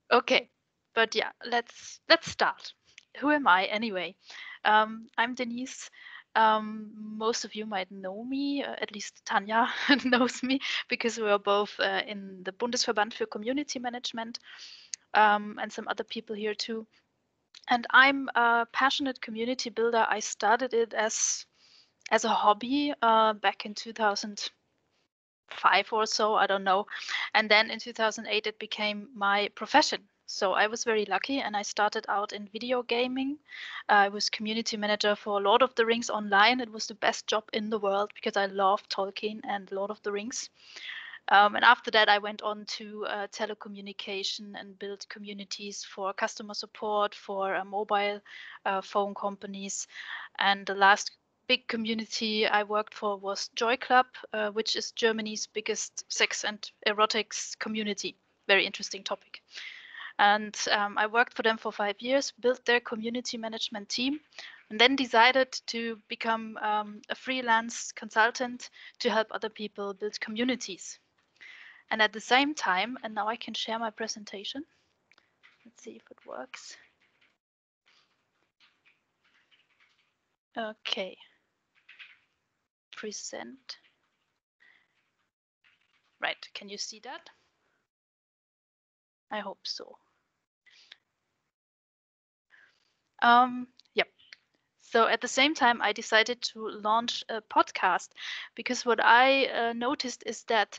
Okay, but yeah, let's start. Who am I anyway? I'm Denise. Most of you might know me, at least Tanja knows me because we are both in the Bundesverband für Community Management, and some other people here too. And I'm a passionate community builder. I started it as a hobby back in 2005 or so, I don't know. And then in 2008, it became my profession. So I was very lucky and I started out in video gaming. I was community manager for Lord of the Rings Online. It was the best job in the world because I love Tolkien and Lord of the Rings. And after that, I went on to telecommunication and built communities for customer support, for mobile phone companies. And the last big community I worked for was Joy Club, which is Germany's biggest sex and erotics community. Very interesting topic. And I worked for them for 5 years, built their community management team, and then decided to become a freelance consultant to help other people build communities. And at the same time, and now I can share my presentation. Let's see if it works. Okay. Present. Right, can you see that? I hope so. Yep. So at the same time, I decided to launch a podcast because what I noticed is that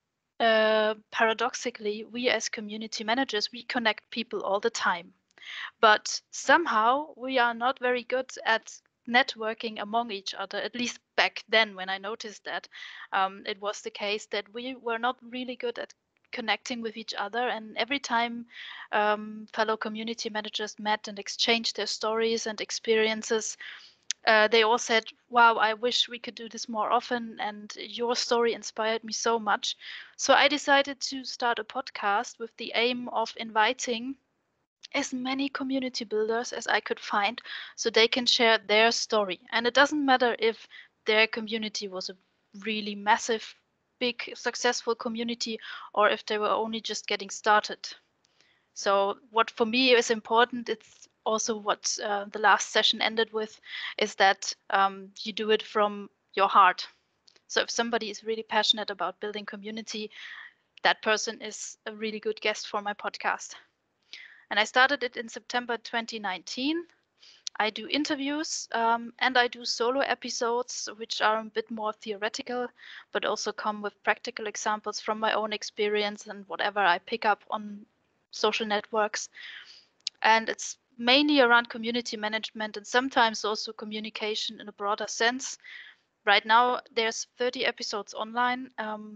paradoxically, we as community managers, we connect people all the time. But somehow we are not very good at networking among each other, at least back then when I noticed that. It was the case that we were not really good at connecting with each other. And every time fellow community managers met and exchanged their stories and experiences, they all said, wow, I wish we could do this more often. And your story inspired me so much. So I decided to start a podcast with the aim of inviting as many community builders as I could find so they can share their story. And it doesn't matter if their community was a really massive, big, successful community or if they were only just getting started. So what for me is important, it's also what the last session ended with, is that you do it from your heart. So if somebody is really passionate about building community, that person is a really good guest for my podcast. And I started it in September 2019. I do interviews and I do solo episodes, which are a bit more theoretical, but also come with practical examples from my own experience and whatever I pick up on social networks. And it's mainly around community management and sometimes also communication in a broader sense. Right now, there's 30 episodes online.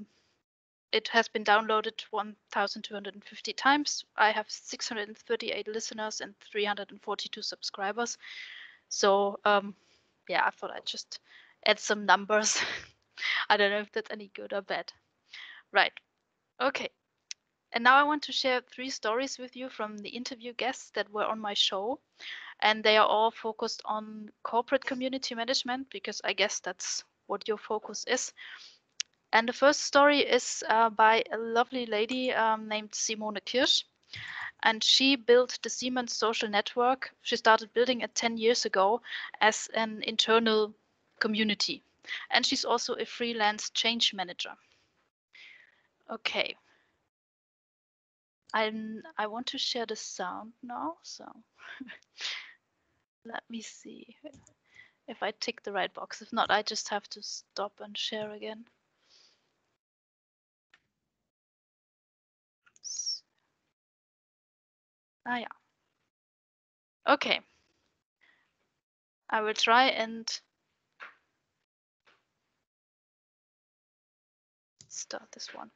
It has been downloaded 1,250 times. I have 638 listeners and 342 subscribers. So yeah, I thought I'd just add some numbers. I don't know if that's any good or bad. Right. Okay. And now I want to share 3 stories with you from the interview guests that were on my show. And they are all focused on corporate community management because I guess that's what your focus is. And the first story is by a lovely lady named Simone Kirsch. And she built the Siemens social network. She started building it 10 years ago as an internal community. And she's also a freelance change manager. Okay. I want to share the sound now. So let me see if I tick the right box. If not, I just have to stop and share again. Ah, yeah. Okay. I will try and start this one.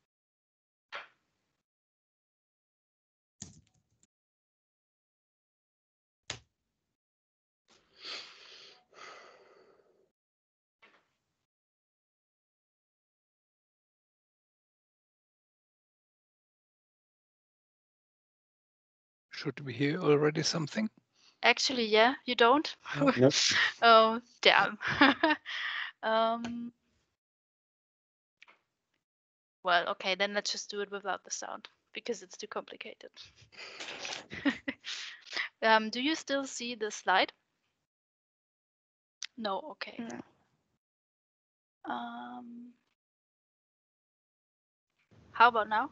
Should we hear already something? Actually, yeah, you don't? No. Oh, damn. um, well, okay, then let's just do it without the sound. because it's too complicated. Do you still see the slide? No, okay. No. How about now?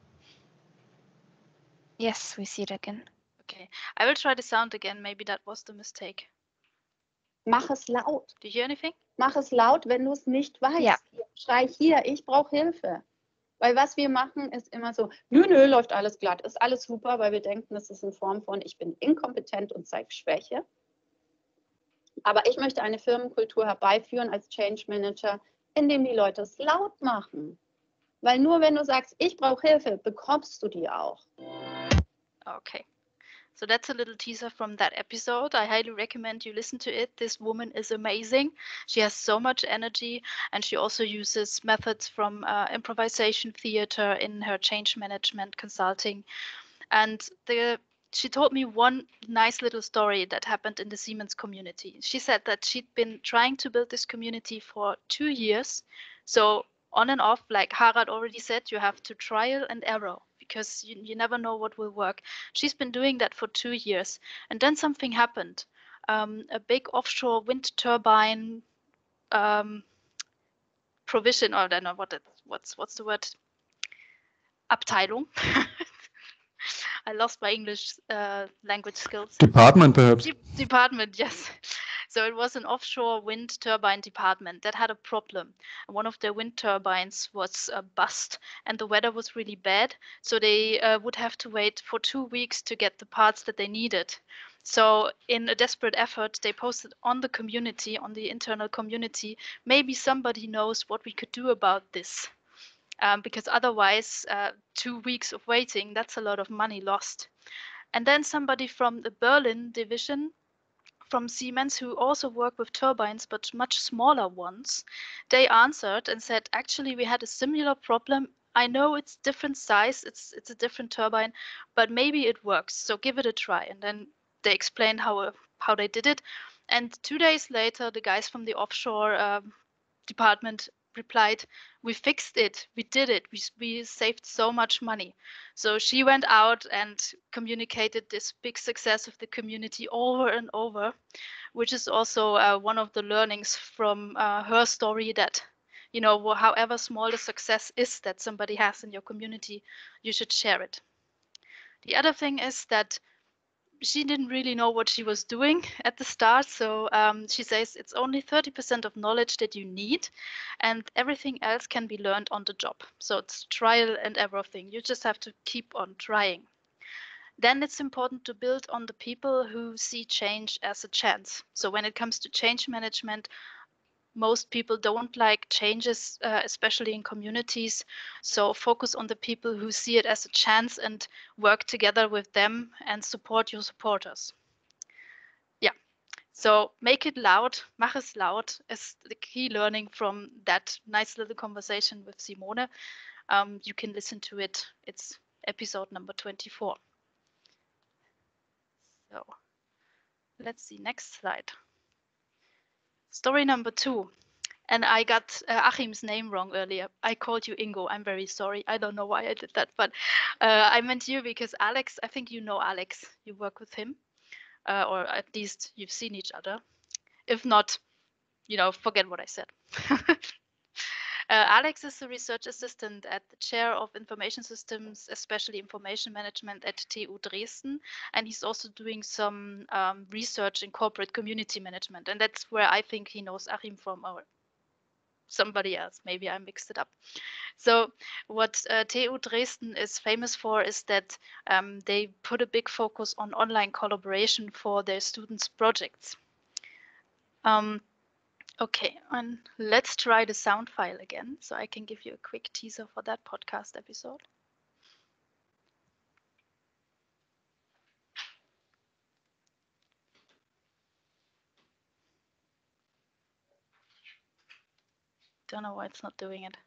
Yes, we see it again. Okay, I will try the sound again. Maybe that was the mistake. Mach es laut. Do you hear anything? Mach es laut, wenn du es nicht weißt. Ja. Schrei hier, ich brauche Hilfe. Weil was wir machen, ist immer so, nö, läuft alles glatt, ist alles super, weil wir denken, das ist in Form von, ich bin inkompetent und zeige Schwäche. Aber ich möchte eine Firmenkultur herbeiführen als Change Manager, indem die Leute es laut machen. Weil nur wenn du sagst, ich brauche Hilfe, bekommst du die auch. Okay. So that's a little teaser from that episode. I highly recommend you listen to it. This woman is amazing. She has so much energy, and she also uses methods from improvisation theater in her change management consulting. And she told me one nice little story that happened in the Siemens community. She said that she'd been trying to build this community for 2 years. So on and off, like Harald already said, you have to trial and error, because you never know what will work. She's been doing that for 2 years. And then something happened. A big offshore wind turbine provision, or I don't know what's the word? Abteilung. I lost my English language skills. Department, perhaps. Department, yes. So it was an offshore wind turbine department that had a problem. One of their wind turbines was bust, and the weather was really bad. So they would have to wait for 2 weeks to get the parts that they needed. So in a desperate effort, they posted on the community, on the internal community, maybe somebody knows what we could do about this. Because otherwise, 2 weeks of waiting, that's a lot of money lost. And then somebody from the Berlin division from Siemens, who also work with turbines, but much smaller ones, they answered and said, actually, we had a similar problem. I know it's different size, it's a different turbine, but maybe it works. So give it a try. And then they explained how they did it. And 2 days later, the guys from the offshore department replied, we fixed it, we did it, we saved so much money. So she went out and communicated this big success of the community over and over, which is also one of the learnings from her story, that, you know, however small the success is that somebody has in your community, you should share it. The other thing is that she didn't really know what she was doing at the start. So she says it's only 30% of knowledge that you need, and everything else can be learned on the job. So it's trial and error thing. You just have to keep on trying. Then it's important to build on the people who see change as a chance. So when it comes to change management, most people don't like changes, especially in communities. So focus on the people who see it as a chance and work together with them and support your supporters. Yeah, so make it loud, mach es laut is the key learning from that nice little conversation with Simone. You can listen to it. It's episode number 24. So let's see, next slide. Story number 2. And I got Achim's name wrong earlier. I called you Ingo. I'm very sorry. I don't know why I did that, but I meant you because Alex, I think you know Alex. You work with him, or at least you've seen each other. If not, you know, forget what I said. Alex is a research assistant at the chair of information systems, especially information management at TU Dresden. And he's also doing some research in corporate community management. And that's where I think he knows Achim from, or somebody else. Maybe I mixed it up. So what TU Dresden is famous for is that they put a big focus on online collaboration for their students' projects. Okay, and let's try the sound file again, so I can give you a quick teaser for that podcast episode. Don't know why it's not doing it.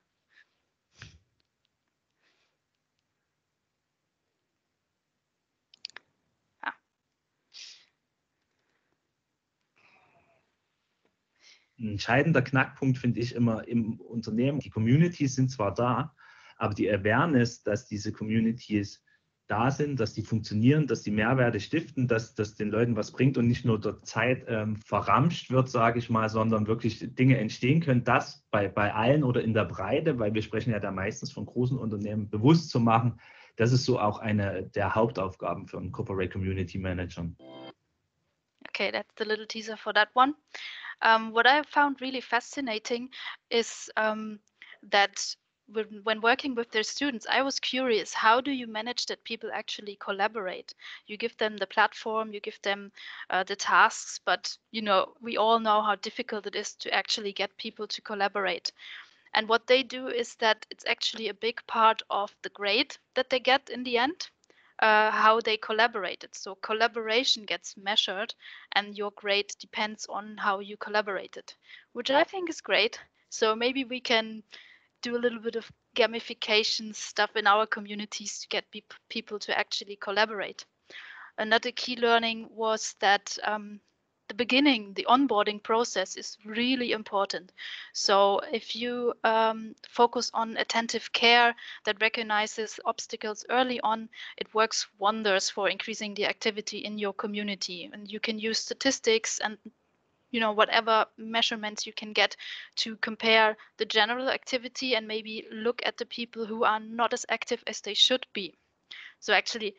Ein entscheidender Knackpunkt finde ich immer im Unternehmen. Die Communities sind zwar da, aber die Awareness, dass diese Communities da sind, dass die funktionieren, dass die Mehrwerte stiften, dass das den Leuten was bringt und nicht nur dort Zeit verramscht wird, sage ich mal, sondern wirklich Dinge entstehen können, das bei allen oder in der Breite, weil wir sprechen ja da meistens von großen Unternehmen, bewusst zu machen, das ist so auch eine der Hauptaufgaben für einen Corporate Community Manager. Okay, that's the little teaser for that one. What I found really fascinating is that when working with their students, I was curious, how do you manage that people actually collaborate? You give them the platform, you give them the tasks, but we all know how difficult it is to actually get people to collaborate. And what they do is that it's actually a big part of the grade that they get in the end. How they collaborated. So collaboration gets measured and your grade depends on how you collaborated, which I think is great. So maybe we can do a little bit of gamification stuff in our communities to get people to actually collaborate. Another key learning was that the beginning, the onboarding process is really important. So if you focus on attentive care that recognizes obstacles early on, it works wonders for increasing the activity in your community. And you can use statistics and whatever measurements you can get to compare the general activity and maybe look at the people who are not as active as they should be. So actually,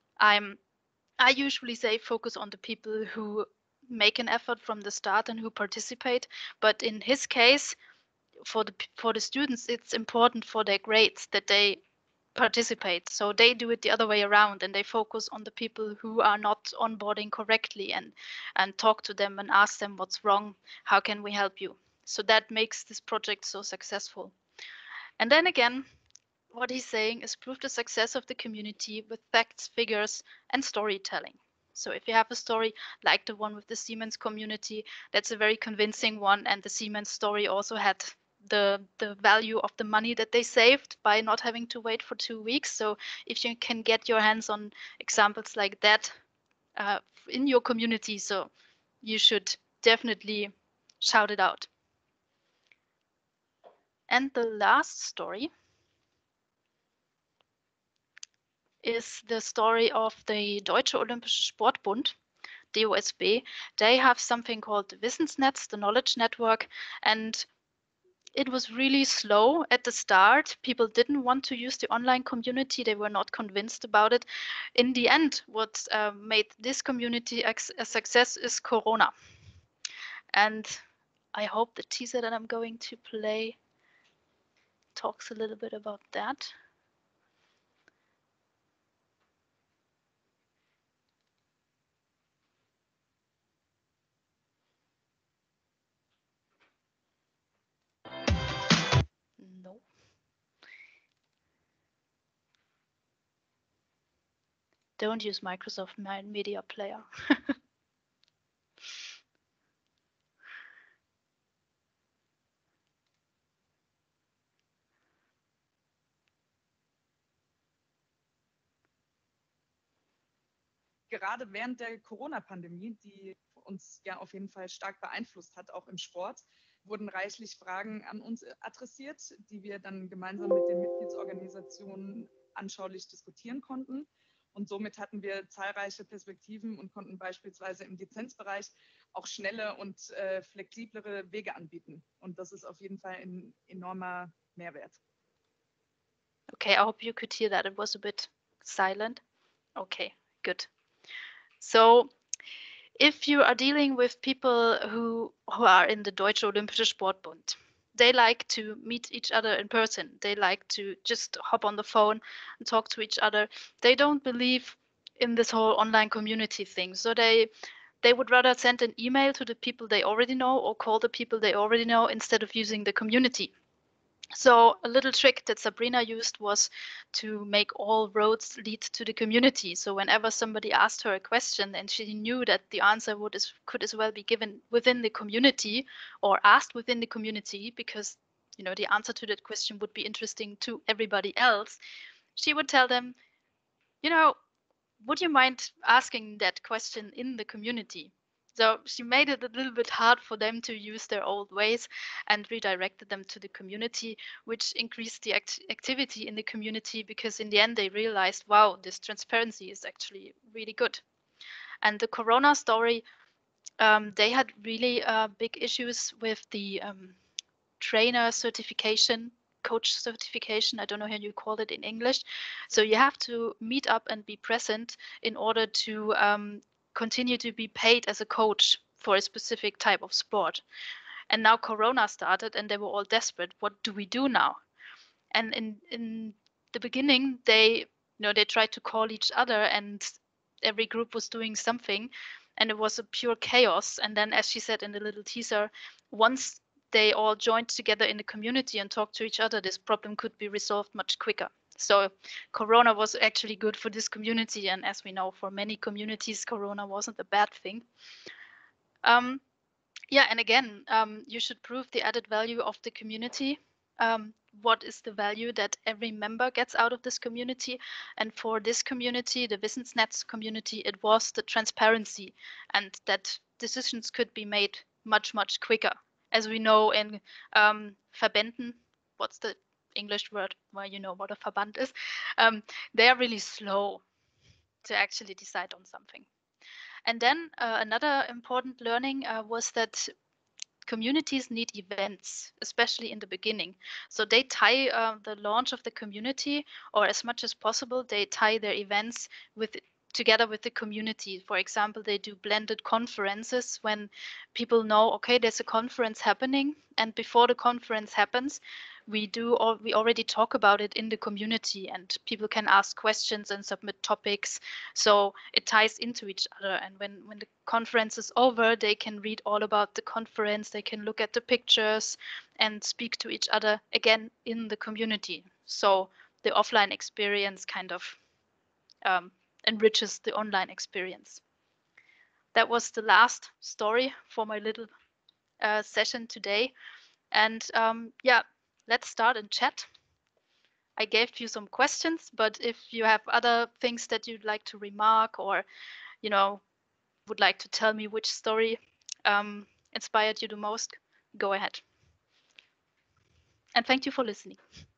I usually say focus on the people who make an effort from the start and who participate. But in his case, for the students, it's important for their grades that they participate. So they do it the other way around and they focus on the people who are not onboarding correctly and talk to them and ask them what's wrong, how can we help you? So that makes this project so successful. And then again, what he's saying is prove the success of the community with facts, figures, and storytelling. So if you have a story like the one with the Siemens community, that's a very convincing one. And the Siemens story also had the value of the money that they saved by not having to wait for 2 weeks. So if you can get your hands on examples like that in your community, so you should definitely shout it out. And the last story is the story of the Deutsche Olympische Sportbund, DOSB. They have something called the Wissensnetz, the knowledge network, and it was really slow at the start. People didn't want to use the online community. They were not convinced about it. In the end, what made this community a success is Corona. And I hope the teaser that I'm going to play talks a little bit about that. No. Don't use Microsoft Media Player. Gerade während der Corona-Pandemie, die uns ja auf jeden Fall stark beeinflusst hat, auch im Sport, wurden reichlich Fragen an uns adressiert, die wir dann gemeinsam mit den Mitgliedsorganisationen anschaulich diskutieren konnten. Und somit hatten wir zahlreiche Perspektiven und konnten beispielsweise im Lizenzbereich auch schnelle und flexiblere Wege anbieten. Und das ist auf jeden Fall ein enormer Mehrwert. Okay, I hope you could hear that. It was a bit silent. Okay, good. So if you are dealing with people who are in the Deutsche Olympische Sportbund, they like to meet each other in person. They like to just hop on the phone and talk to each other. They don't believe in this whole online community thing. So they would rather send an email to the people they already know or call the people they already know instead of using the community. So a little trick that Sabrina used was to make all roads lead to the community. So whenever somebody asked her a question and she knew that the answer could as well be given within the community or asked within the community, because the answer to that question would be interesting to everybody else, she would tell them, would you mind asking that question in the community? So she made it a little bit hard for them to use their old ways and redirected them to the community, which increased the activity in the community, because in the end they realized, wow, this transparency is actually really good. And the Corona story, they had really big issues with the trainer certification, coach certification. I don't know how you call it in English. So you have to meet up and be present in order to continue to be paid as a coach for a specific type of sport. And now Corona started and they were all desperate. What do we do now? And in the beginning, they tried to call each other, and every group was doing something, and it was a pure chaos. And then, as she said in the little teaser, once they all joined together in the community and talked to each other, this problem could be resolved much quicker. So Corona was actually good for this community. And as we know, for many communities, Corona wasn't a bad thing. Yeah, and again, you should prove the added value of the community. What is the value that every member gets out of this community? And for this community, the Wissensnetz community, it was the transparency, and that decisions could be made much, much quicker. As we know in Verbänden, what's the English word? Well, you know what a Verband is. They are really slow to actually decide on something. And then another important learning was that communities need events, especially in the beginning. So they tie the launch of the community, or as much as possible, they tie their events together with the community. For example, they do blended conferences when people know, okay, there's a conference happening, and before the conference happens, we already talk about it in the community, and people can ask questions and submit topics. So it ties into each other. And when the conference is over, they can read all about the conference, they can look at the pictures and speak to each other again in the community. So the offline experience kind of enriches the online experience. That was the last story for my little session today. And yeah, let's start and chat. I gave you some questions, but if you have other things that you'd like to remark, or would like to tell me which story inspired you the most, go ahead. And thank you for listening.